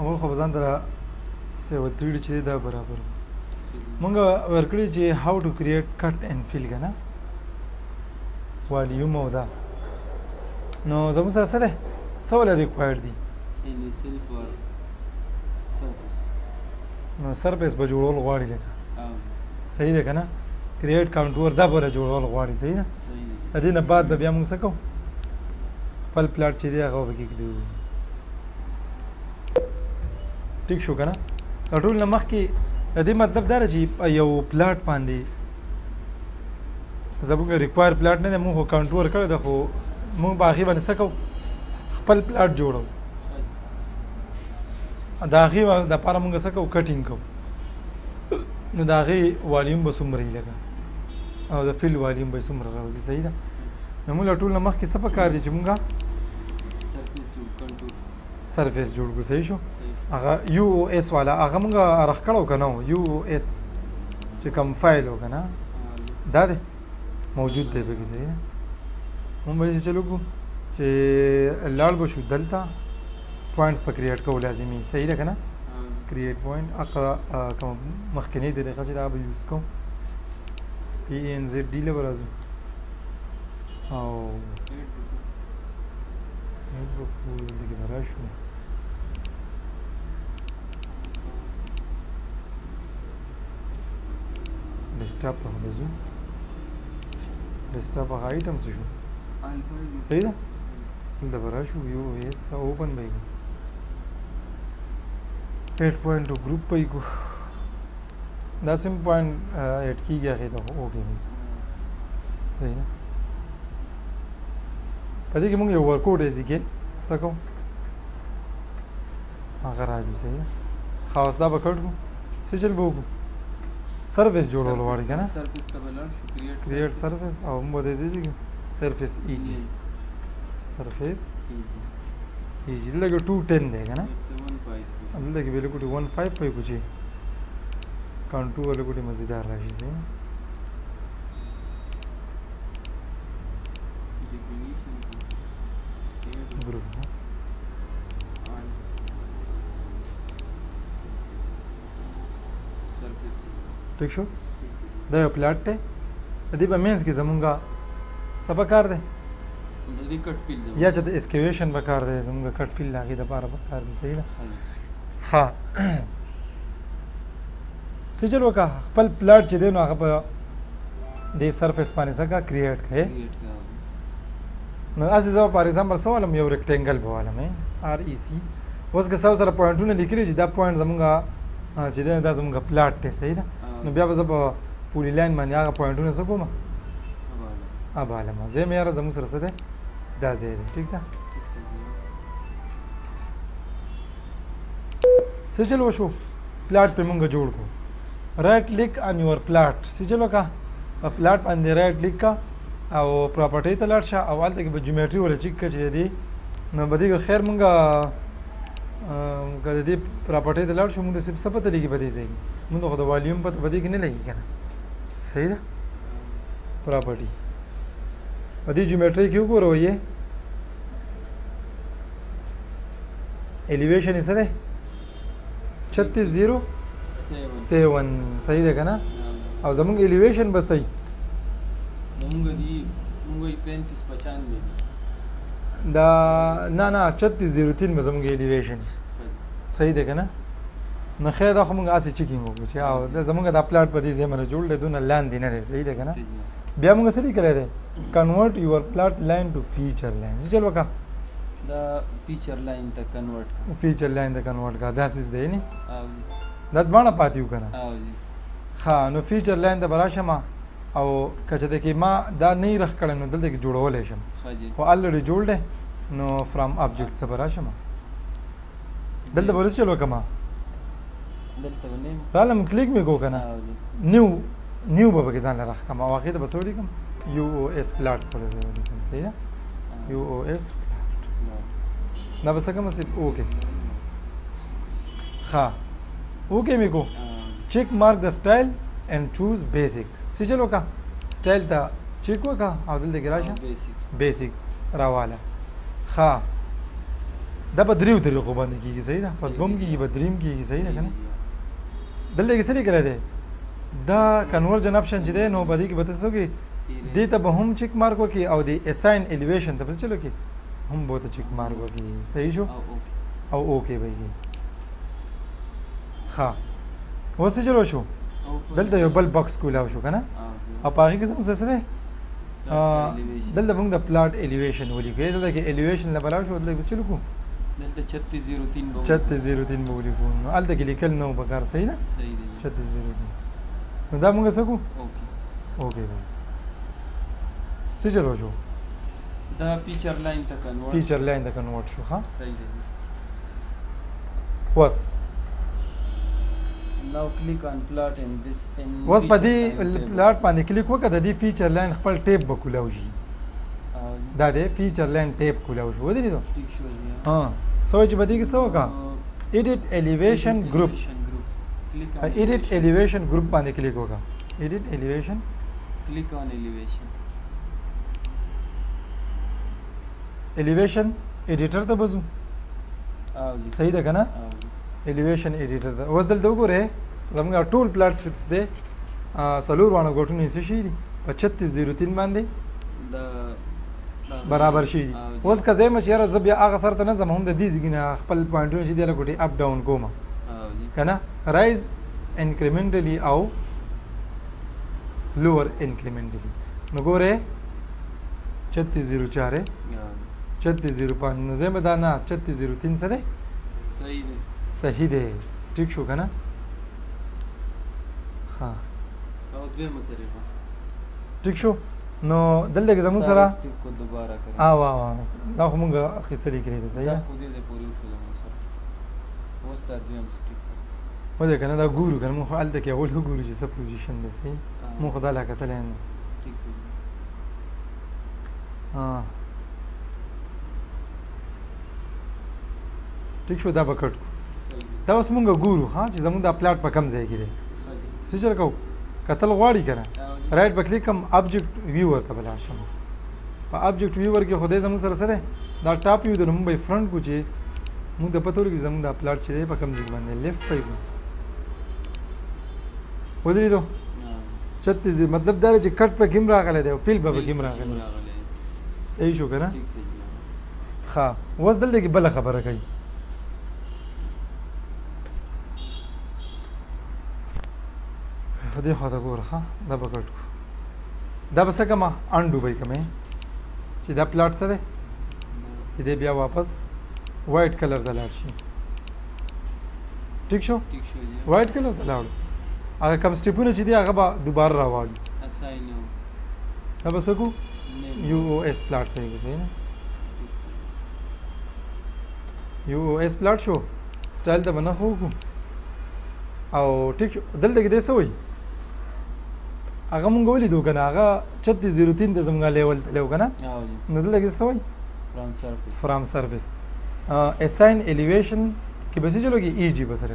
اول خو ځان ته سیول 3D چې دا برابر مونږ ورکړي چې how to create cut and fill کنه والیوم او دا نو زموږ سره سره سوال ریکوایرډ دي نو سرفیس به جوړول غواړي لکه صحیح ده کنه کریټ کاونټور دا به جوړول غواړي صحیح ده د دې نه بعد به بیا موږ څه کوو خپل پلاټ چې دی هغه به کېږدو ټیک شو کنه د ټول نه مخکې د دې مطلب دا چې یو پلاټ باندې زموږ ریکوایر پلاټ نه دی موږ خو کاونټور کړی ده خو موږ به هغې باندې څه کوو خپل پلاټ جوړو د هغې دپاره موږ څه کوو کټینګ کوو نو د هغې والیوم به څومره وي لکه او د فیل والیوم به یې څومره راوځي صحیح ده نو موږ له ټول نه مخکې څه پکار دي چې موږ سرفیس جوړ کړو صحیح شو هغه یو او ایس والا هغه موږ راښکړو که نه و یو او ایس چې کوم فایل و که نه دا دی موجود دی پکې صحیح ده موږ به داسې چلو کړو چې لاړ به شو دلته پوینټس په کریټ کول لازمي صحیح ده که نه کریټ پوینټ هغه کوم مخکینۍ طریقه چې دا به یوز کوم پی این زد ډي له به راځو او دلته کې به راشو ډیسکټاپ ته به ځو ډیسکټاپ هغه آیټم څه شو صحیح ده دلته به راشو یو ایس ته اوپن به یې 8.2 ګروپ به یې کړو دا سیم پوینټ ایډ کېږي هغې ته اوکې وي صحیح ده په دې کې موږ یو ورکوټ ایزي کې څه کوو هغه راځو صحیح ده ښه اوس دا به کټ کړو څه چل به وکړو سرفیس جوړول غواړي که نه کریټ سرفیس او موږ به د دې سرفیس ای جي سرفیس ای جي دلته کې 210 دی که نه دلته کې به لکوټې 15 پی کو چې کانټور لکوټې مزیدار راشي صحیح ګروپ ٹھیک شو دا یو پلاټ دی د دې په مینس کې زمونږه څه پکار دی یا چې د اسکیویشن پکار دی زمونږه کټ فیل د هغې دپاره پکار دی صحیح ده ښه څه چل وکړه خپل پلاټ چې دی نو هغه په دې سرفیس باندې څه کړه کریټ کړې نو هسې زه فار ایگزامپل څه والم یو ریکټینګل به والم آر ای سی اوس که ستاسو سره پوینټونه لیکلي چې دا پوینټ زمونږه چې دی دا زمونږه پلاټ دی صحیح ده نو بیا به زه په پولي لاین باندې هغه پوینټونه څه کوم ابالم ځای مې یاره زموږ سره څه دی دا ځای دی ټیک ده څه چل وشو پلاټ پې مونږ جوړ کړو رایټ کلیک آن یور پلاټ څه چل وکړه په پلاټ باندې رایټ کلیک کا او پراپرټۍ ته لاړ شه او هلته کې به جیومیټري وله چیک کړه چې د دې نو به دې خیر مونږ که د دې پراپرټۍ ته لاړ شو مونږ د څه پته لګي په دې ځای کې مونږ خو د والیوم پته په دې کې نه لګي که نه صحیح ده پراپرټي په دې جیومیټري کې وګورئ یې ایلیویشن یې څه دی 3607 صحیح ده که نه او زمونږ ایلیویشن به صحیح دا نه 3603 به زمونږ ایلیویشن صحیح ده که نه نو خیر دا خو مونږ هسې چیکینګ وکړو چې زمونږ دا پلاټ په دې ځای باندې جوړ دی دونه لاندې نه دی صحیح ده که نه بیا مونږ څه لیکلی دی کنورټ یور پلاټ لاین ټو فیچر لاین څه چل وکړه دا فیچر لاین ته کنورټ فیچر لاین ته کنورټ کا داسې دی نه دا دواړه پاتې وو که نه ښه نو فیچر لاین ته به راشم او که چېرته کې ما دا نه یې رخ کړی نو دلته کې جوړولی شم خو الریډي جوړ دی نو فرام آبجیکټ ته به راشم دلته به څه چل وکړم رالم کلیک مې کو که نه نیو به پکې ځان له راښکم او هغې ته به څه ولیکم یو او ایس پلاټ پورې زه ولیکم صحیح ده یو او ایس پلاټ دا به څه کوم اوکې ښه اوکې مې کو چیک مارک د سټایل اینڈ چوز بیسک څه چل وکړه سټایل ته چیک وکړه او دلته کې راشه بیسک راواله ښه دا په دریو طریقو باندې کیږي صحیح ده په دوم کیږي په دریم کیږي صحیح ده کنه دلته کې څه لیکل دی دا کنورژن اپشن چې دی نو په دې کې به تاسو کې دې ته به هم چیک مارک وکړي او د اساین الیویشن ته به چلو کې هم به ته چیک مارک وکړي صحیح شو او اوکے وایي ښه اوس څه چلو شو دلته یو بل باکس کولاو شو کنه او په هغې کې څه څه دی دلته موږ د پلاټ الیویشن ولیکو دلته کې الیویشن نه بلاو شو دلته چلو کو دلته 3603 به 3603 به ولیکو نو هلته کې لیکل نه و پکار صحیح ده صحیح دی 3603 نو دا موږ څه کوو اوکې وایي څه چلو شو دا فیچر لاین ته کنورټ فیچر لاین ته کنورټ شو ښه صحیح دی اوس now click on plot in this in اوس په دې پلاټ باندې کلیک وکړه د دې فیچر لاین خپل ټیپ به کولاو شي دا د فیچر لاین ټیپ کولاو شو ودی نو ٹھیک شو ها سوچ به دې کې څه وکړه ایډیټ الیویشن ګروپ ایډیټ الیویشن ګروپ باندې کلیک وکړه ایډیټ الیویشن click on elevation الیویشن ایډیټر ته بزو صحیح ده کنه الیویشن ایډیټر ته اوس دلته وګوره زموږ ټول پلاټ چې دی څلور وانه ګوټونه څه شي دي په 3603 باندې برابر شي دي اوس که زه یم چې یاره زه بیا هغه سر ته نه ځم هم د دې ځای نه خپل پوینټونه چې دی هغه ګوټې اپ ډاون کوم که نه رایز انکریمنټلي او لوور انکریمنټلي نو ګوره 3604 3605 نو زه به دا نه 3603 څه دی صحیح دی صحیح دی ټیک شو که نه ها او دویمه طریقه ټیک شو نو دلته کې زموږ سره سټیپ کو دوباره کړئ دا خو مونږ اخیستلې کړې ده صحیح دا ده خو دې ځای پورې وشو زموږ سره اوس دا دویم سټیپ وده که نه دا ګورو که نه مونږ خو هلته کې اول وګورو چې څه پوزیشن دی صحیح مونږ خو دا لا کتلی نه ټیک دی ټیک شو دا به کټ کړو صحیح دی دا اوس مونږ ګورو ها چې زموږ دا پلاټ په کم ځای کې دی څه چل کوو کتل غواړي که نه رایټ به کلیک کوم ابجیکټ ویور ته به لاړ شم په ابجیکټ ویور کې خدای زموږ سره څه دی دا ټاپ ویو دی نو مونږ به یې فرنټ کړو چې مونږ د پته ولګي زموږ دا پلاټ چې دی په کم ځای کې باندې لیفټ به یې کړو ودرېدو 36 مطلب دا دی چې کټ پکې هم راغلی دی او فیل به پکې هم راغلی صحیح شو که نه ښه اوس دلته کې بله خبره کوي دې خواته ګوره ښه دا به کټ کړو دا به څه کومه انډو به یې کومې چې دا پلاټ څه دی چې دی بیا واپس وایټ کلر ته لاړ شي ټیک شو وایټ کلر ته لاړو هغه کم سټیپونه چې دي هغه به دوباره راوالو دا به څه کړو یو او ایس پلاټ ته یې صحیح نه یو او ایس پلاټ شو سټایل ته به نه خو وکړو او ټیک شو دلته کې دی څه وایي هغه مونږ ولیدو که نه هغه 3603 ته زموږ لیول تللی و که نه نو دلته کې څه وایي فرام سرفیس اساین الیویشن کې به څه چلو کې ای جی به سره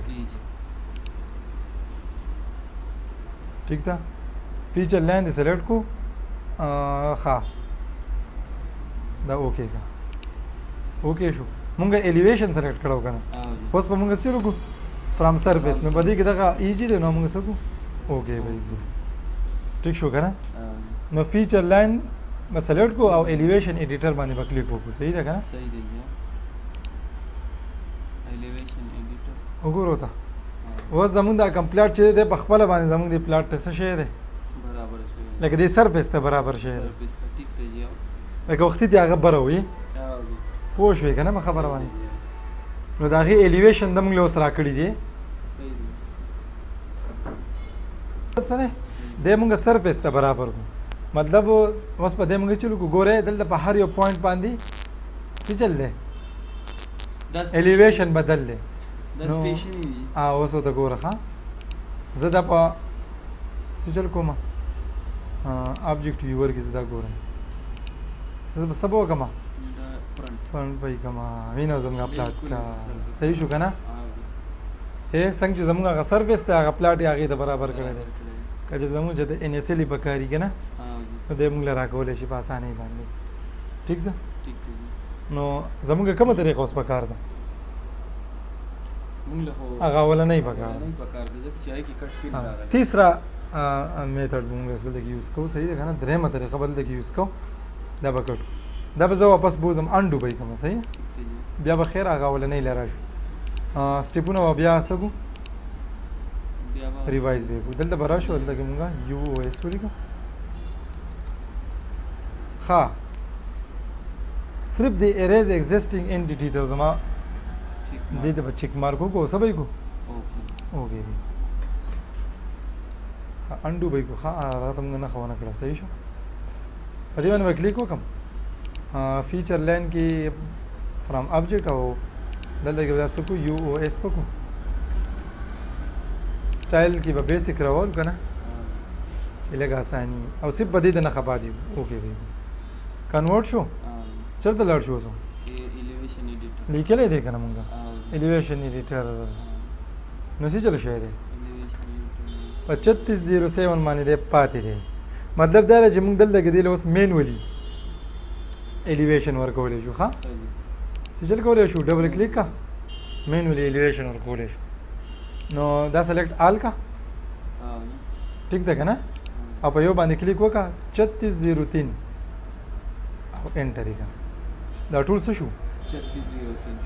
ٹھیک ده فیچر لاین دې سلیکټ کو ښه دا اوکې کا اوکې شو مونږ الیویشن سلیکټ کړو که نه اوس په مونږ څه چلو کو فرام سرفیس نو په دې کې دغه ای جی دی نو مونږ څه کو اوکې به یې ټیک شو که نه نو فیچر لاین به سلیکټ کو او الیویشن ایډیټر باندې به کلیک وکړو صحیح ده که نه صحیح دی الیویشن ایډیټر وګورو ته اوس زمونږ دا کم پلاټ چې دی په خپله باندې زمونږ دې پلاټ ته څه شی دی برابر شوی لکه دې سرفیس ته برابر شی دی سرفیس ته ټیک دی لکه وختي دې هغه بره وي پوه شوې که نه په خبره باندې نو د هغې الیویشن د موږ له اوس راکړي دي څه دی دی موږ سرفیس ته برابر کړو مطلب اوس په دې موږ چلو کو ګورئ دلته په هر یو پوینټ باندې څه چل دی الیویشن بدل دی نو اوس ورته ګوره ښه زه دا په څه چل کوم ابجیکټ ویور کې زه دا ګورم څه به وکړم فرنټ به یې کړم وینه زموږ پلاټ صحیح شو که نه څنګه چې زموږ هغه سرفیس دی هغه پلاټ یې هغې ته برابر کړی دی که چې زموږ چې د ان ایس ایل یې پکاري که نه نو دی موږ له راکولی شي په اسانۍ باندې ټیک ده نو زمونږ کومه طریقه اوس پکار ده مونږ له هو هغه ولنۍ پکار نه پکار ده ځکه چې هغې کې کټ فیل راغلی تیسرا میتھډ مونږ اوس دلته کې یوز کوو صحیح ده که نه درېیمه طریقه به دلته کې یوز کوو دا به کټو دا به زه واپس بوځم انډو به یې کومه صحیح بیا به خیر هغه ولنۍ له راشو سټیپونه به بیا څه کړو ریوایز به یې کړو دلته به راشو دلته کې مونږ یو او ایس ولیکو ښه صرف د اریز ایگزسټینګ انټیټي ته زما دې ته به چیک مارک وکړو څه به یې کړو اوکې انډو به یې کړو ښه هغه ته مونږ نښه ونه کړه صحیح شو په دې باندې به کلیک وکړم فیچر لاین کې فرام آبجیکټ او دلته کې به دا څه کړو یو او ایس په کړو سټایل کې به بیسک راول که نه چې لږ اساني او صرف به دې ته نښه پاتې اوکې به یې کنورټ شو چېرته لاړ شو اوس لیکلی دی که نه مونږ الیویشن ایډیټر نو څه چلو شوی دی په 3607 باندې دی پاتې دی مطلب دا دی چې مونږ دلته کې دی له اوس مینولي الیویشن ورکولی شو ښه څه چل کولی شو ډبل کلیک کا مینولي الیویشن ورکولی شو نو دا سلیکټ آل کا ټیک ده که نه او په یو باندې کلیک وکړه 3603 او انټر یې کړه دا ټول څه شو 3603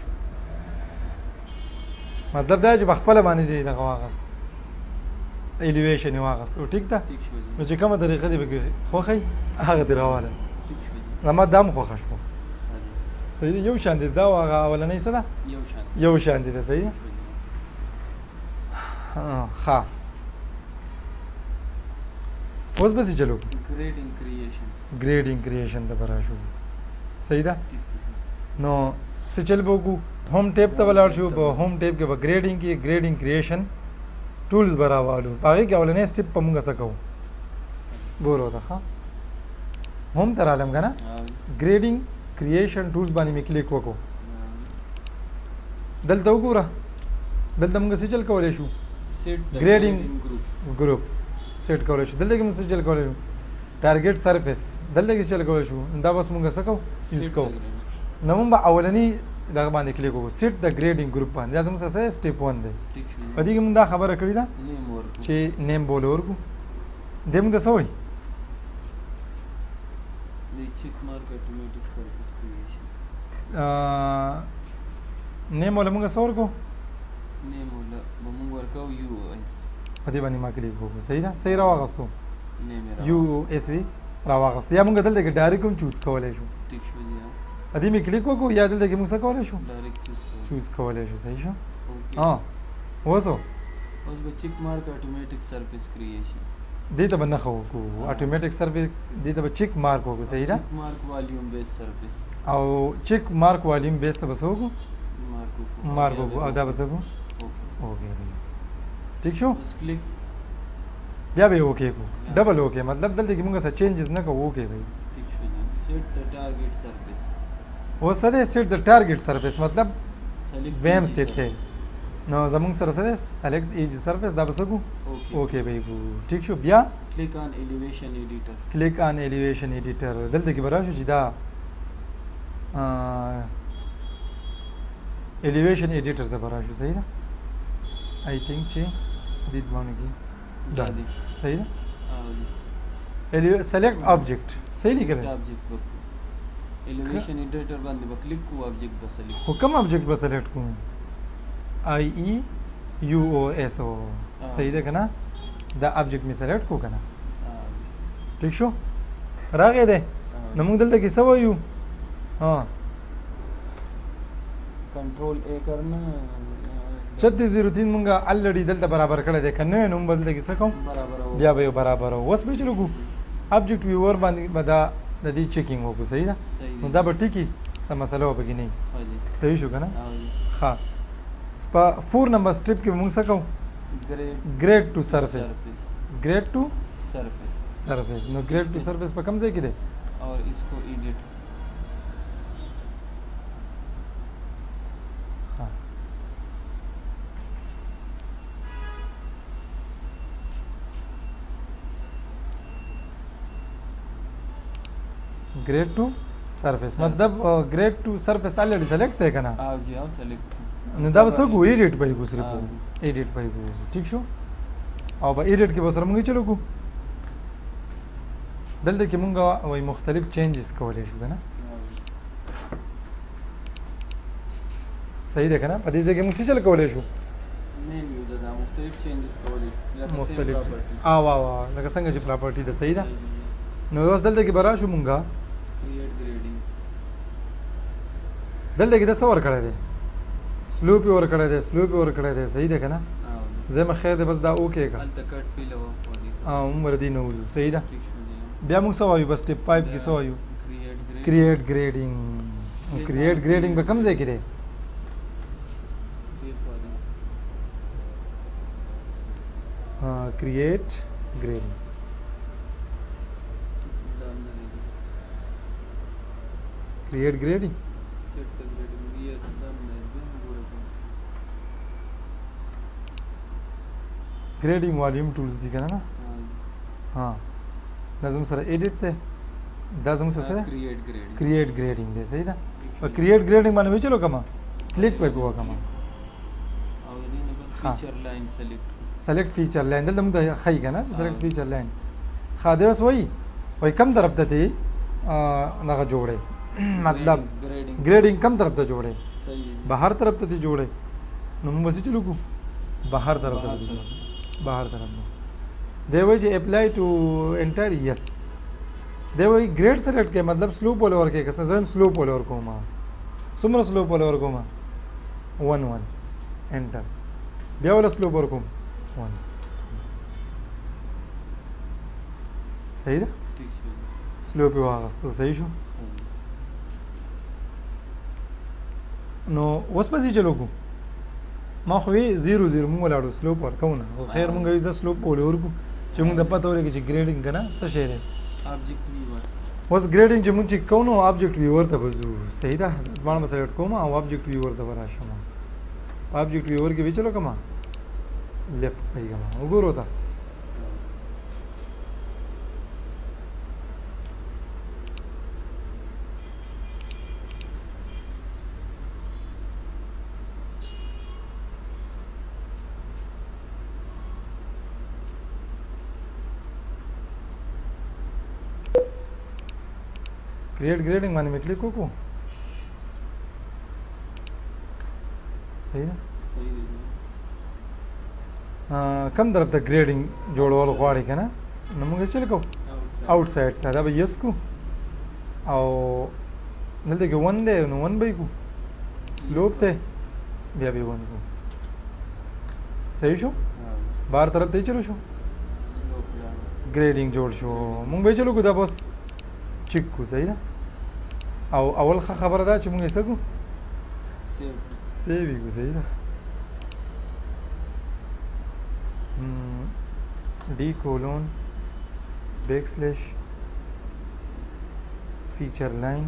مطلب دا چې په خپله باندې دی دغه واخیست الیویشن یې واخیست او ټیک ده نو چې کومه طریقه دې پکې خوښوي هغه دې راواله زما دا هم خوښه شوه صحیح دی یو شان دی دا او هغه اولنۍ څه ده یو شان دی ده صحیح ده ښه اوس به څه چلو ګریډینګ کریشن ته به راشو صحیح ده نو څه چل به وکړو home ټیب ته ولاړ شو په home ټیب کې به ګریډینګ کې ګریډینګ کریشن ټولز به راوالو په هغې کې اولنی سټیپ په مونږ څه کوو بور وته ښه home ته رالم که نه ګریډینګ کریشن ټولز باندې مې کلیک وکړو دلته وګوره دلته مونږ څه چل کولی شو ګریډینګ ګروپ سیټ کولی شو دلته کې مونږ څه چل کولی شو ټارګیټ سرفیس دلته کې چل کولی شو دا بس مونږ څه کوو یوز کوو نو مونږ به اولنی دغه باندې کلیک وکړو سیټ د ګریډینګ ګروپ باندې دا زموږ څه سټیپ 1 دی په دې کې مونږ دا خبره کړې ده چې نیم بوله ورکړو دې مونږ ته څه وایي نیم وله مونږ څه ورکړو په دې باندې ما کلیک وکړو صحیح ده صحیح راواغستو یو ایس راواغستو یا مونږ دلته کې ډایرکټ هم چوز کولی شو په دې مې کلیک وکړو یا دلته کې مونږ څه کولی شو چوز کولی شو صحیح شو اوس به چیک مارک اتوماتیک سرفیس کریشن دې ته به نښه وکړو اتوماتیک سرفیس دې ته به چیک مارک وکړو صحیح ده مارک والیوم بیس سرفیس او چیک مارک والیوم بیس ته به څه وکړو مارک وکړو او دا به څه وکړو اوکې ټیک شو بیا به یې اوکې کړو ډبل اوکې مطلب دلته کې مونږ څه چینجز نه کوو اوکې به اوس څه دی سیټ د ټارګیټ سرفیس مطلب ویم سټیپ دی نو زمونږ سره څه دی سلیکټ ایج سرفیس دا به څه کړو اوکې به یې کړو ټیک شو بیا کلیک آن ایلیویشن ایډیټر دلته کې به راشو چې دا ایلیویشن ایډیټر ته به راشو صحیح ده آی تھنک چې دې باندې کې دا صحیح ده سلیکټ آبجیکټ صحیح لیکلی ایلیویشن ایډیټر باندې به کلیک کوو آبجیکټ به سلیکټ خو کوم آبجیکټ به سلیکټ کوو آی ای یو او ایس او صحیح ده که نه دا آبجیکټ مې سلیکټ کوو که نه ټیک شو راغی دی نو موږ دلته کې څه وایو کنټرول ا کرنا 3603 مونږه الریډي دلته برابر کړی دی که نه نو موږ به دلته کې څه کوو بیا به یو برابر اوس به یې چلو کوو آبجیکټ ویور باندې به دا د دې چیکینګ وکړو صحیح ده نو دا به ټیکي څه مسله به پکې نه وي صحیح شو که نه ښه په 4 نمبر سټیپ کې موږ څه کوو ګریډ ټو سرفیس نو ګریډ ټو سرفیس په کوم ځای کې دی اور اس کو ایڈٹ grade two surface मतलब grade two surface already select है कना او جی او سلیکټ نو دا به څه کو ایډیټ به کو صرف ایډیټ به کو ٹھیک شو او به ایډیټ کې به سره موږ چلو کو دلته کې موږ وای مختلف چینجز کولای شو کنه صحیح ده کنه په دې ځای کې موږ څه چل کولای شو مینیو دا مختلف چینجز کولای شو مختلف لکه څنګه چې پراپرټي ده صحیح ده نو اوس دلته کې برا شو مونږه کریټ ګریډینګ دلته کې د څه ور کړی دی سلوپ ور کړی دی سلوپ ور کړی دی صحیح ده کنه زما خیر ده بس دا اوکې کا الته کټ پیلو ودی عمر دی نو صحیح ده ٹھیک شو جی بیا موږ څه وایو بس ټیپ 5 کې څه وایو کریټ ګریډینګ کریټ ګریډینګ به کوم ځای کې دی create grading create grading set the grading ये एकदम grading volume tools دي کنه نه ها لازم سره edit ته دا زموږ سره create grading دی صحیح ده په create grading باندې وچلو کما کلیک په کوه کما او دې نه بس feature line select select feature line دلته موږ خی کنه select feature line خاده اوس وای کم طرف ته دی نغه جوړه مطلب grading کم طرف ته جوړه بهر طرف ته دی جوړه نو موږ څه چلو کو بهر طرف ته دی جوړه بهر طرف نو دی وای چې apply to enter yes دی وای grade select کې مطلب slope ول ورکه که زم slope ول ورکوما څومره slope ول ورکوما 1 1 enter بیا ول slope ورکوم 1 صحیح ده سلوپ یې واغستو صحیح شو نو اوس پسې چلو کو ما خو یې 0 0 مونږ ولاړو سلوپ ورکو نه خو خیر مونږ یې سلوپ بوله ورکو چې مونږ د پته ولګي چې ګریډینګ کنه څه شی دی object viewer اوس ګریډینګ چې مونږ چې کوو نو object viewer ته وځو صحیح ده باندې سلیکټ کوم او object viewer ته وراشم object viewer کې وچلو کما left पाइएगा उगुर होता create grading माने में क्लिक को सही है कम तरफ ته ګریډینګ جوړول غواړي کنه نو موږ څه لیکو آوټ سایډ ته دا به یس کو او دلته کې 1 دی نو 1 به کو سلوپ ته بیا به 1 کو صحیح شو بهر طرف ته چلو شو ګریډینګ جوړ شو موږ به چلو کو دا بس چیک کو صحیح ده او اول خبره ده چې موږ یې څه کو سیو کو صحیح ده d colon backslash feature line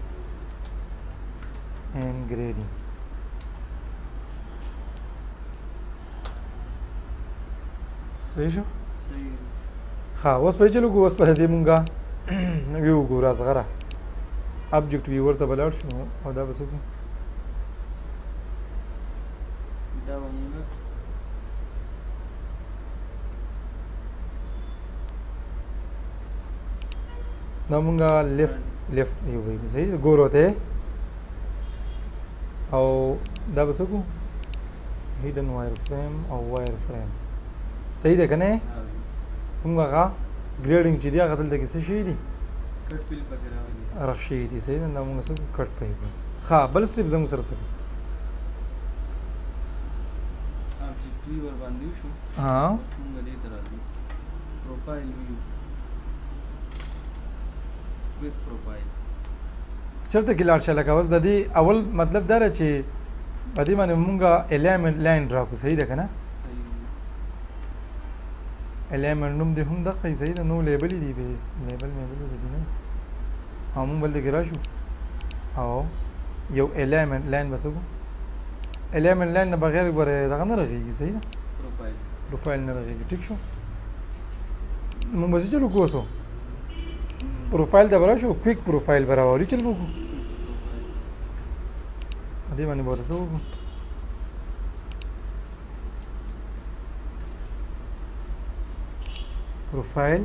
and grading صحیح شو ها اوس په چلو کو اوس په دې مونږه یو ګور صغره object viewer ته بلاړ شو او دا بس کو دا مونږه نو مونږه لیفت یو وی صحیح ګور وته او دا بس کو hidden wire frame او wire frame صحیح ده کنه څنګه ګریډینګ چې دی هغه دلته کې څه شي دي کټ پیل پکې راوړي رخصي دي صحیح ده نو موږ څه کټ پای بس ها بل سټیپ زموږ سره څه object viewer باندې شو ها څنګه دې تر راځي پروفایل ویو with profile چرته کې لاړ شل کاوس د دې اول مطلب دا چې په دې باندې مونږه element line ډرا کو صحیح ده کنه element نوم دې هم د قې صحیح ده نو لیبل دی بیس لیبل دی نه هم بل دې راشو او یو element line بس کو element line نه بغیر غره دغه نه راغی صحیح ده پروفایل نه راغی ټیک شو مونږ به چلو کوسو پروفایل ته به راشو کویک پروفایل به راوړي چل به وکړو دې باندې به ورته څه وکړو پروفایل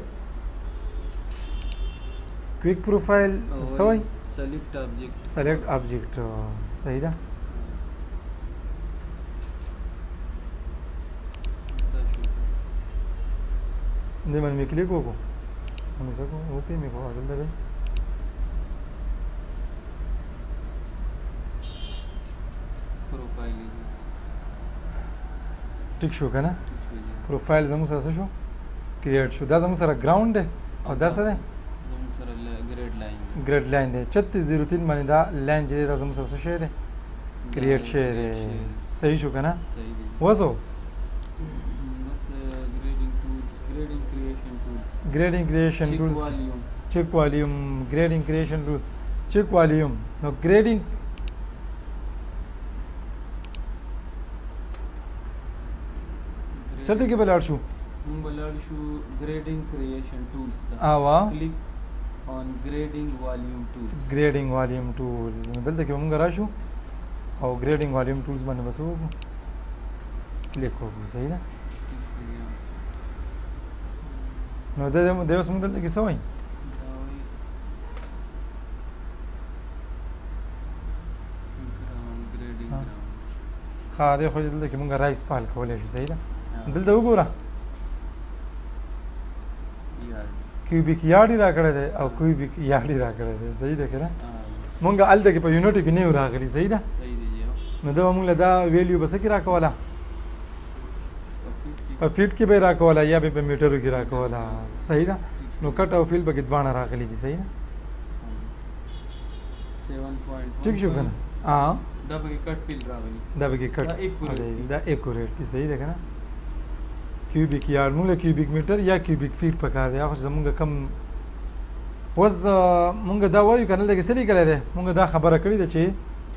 کویک پروفایل څه وایي سلیکټ آبجیکټ صحیح ده دې باندې مې کلیک وکړو همې څه کوو اوکې مې کوو دلته به ټیک شو که نه پروفایل زموږ سره څه شو کریټ شو دا زموږ سره ګراوند دی او دا څه دی ګریډ لاین دی 3603 باندې دا لاین چې دی دا زموږ سره څه شی دی کریټ شوی دی صحیح شو که نه وسو grading creation tools check volume grading creation tool check volume now grading चलते के बलाड़ शू grading creation tools आवा click on grading volume tools दलते के मुंगा राशू और grading volume tools बने बस वो क्लिक हो सही ना نو د دې اوس موږ دلته کې څه وایي ښه دی خو دلته کې موږ رایس پال کولی شو صحیح ده دلته وګوره کیوبیک یارډ یې راکړی دی او کیوبیک یارډ یې راکړی دی صحیح ده که نه موږ هلته کې په یونټو کې نه یو راغلي صحیح ده نو ده به موږ له دا ویلیو به څه کې راکوله په فیټ کې به یې راکوله یا به په میټرو کې راکوله صحیح ده نو کټ او فیل پکې دواړه راغلي دي صحیح ده ټیک شو که نه دا پکې کټ فیل راغلي دا پکې کټ دا ایکوریټ دي صحیح ده که نه کیوبیک یارډ موږ له کیوبیک میټر یا کیوبیک فیټ پکار دی خو زموږ کم اوس موږ دا وایو که نه دلته کې څه لیکلی دی موږ دا خبره کړې ده چې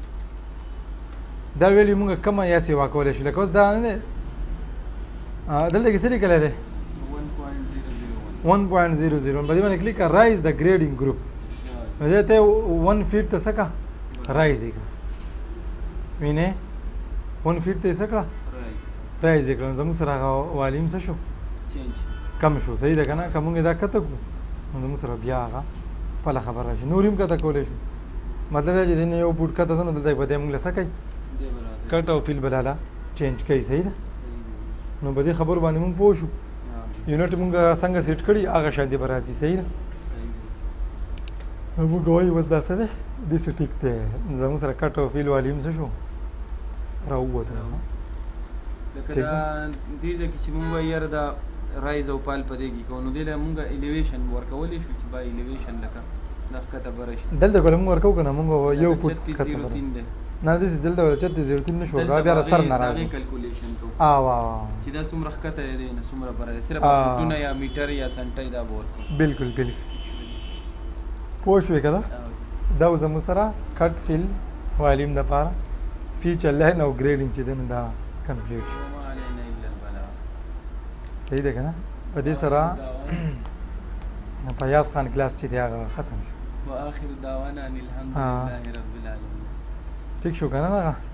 دا ویلیو موږ کمه یا سیوا کولی شو لکه اوس دا نه دی دلته کې څه لیکلی دی 1.00 په دې باندې کلیک کړه رایز د ګریډینګ ګروپ نو دې ته 1 فیټ ته څه کړه رایز یې کړه وینې 1 فیټ ته یې څه کړه رایز یې کړه نو زموږ سره هغه والیم څه شو کم شو صحیح ده که نه که موږ یې دا کته کړو نو زموږ سره بیا هغه خپله خبر راشي نور هم کته کولی شو مطلب دا چې دې نه یو فوټ کته څه نو دلته به دی موږ له څه کوي کټ او فیل به لاله چینج کوي صحیح ده نو په دې خبرو باندې موږ پوه شو یونټ موږ څنګه سیټ کړي هغه شان دې به راځي صحیح ده موږ وایو اوس دا څه دی داسې ټیک دی زموږ سره کټ او فیل والیم څه شو راووته لکه دا دې ځای کې چې موږ وایو یاره دا رایز او پال په دې کې کوو نو دې له موږ الیویشن ورکولی شو چې با الیویشن لکه دا ښکته به راشي دلته که موږ ورکوو که نه موږ یو فوټ ښکته به نه داسې دلته 3603 نه شو بیا را سر نه راځو چې دا څومره ښکته دی نه څومره به راځي صرف فوټونه یا میټر یا سنټۍ دا به ورکوو بالکل پوه شوې که نه دا اوس زموږ سره کټ فیل والیم دپاره فیچر لاین او ګریډینګ چې دی نو دا کمپلیټ شو صحیح دی که نه په دې سره فیاض خان کلاس چې دی هغه ختم شو واخر دعوانا ان الحمد لله رب العالمین ٹھیک شو که نه دغه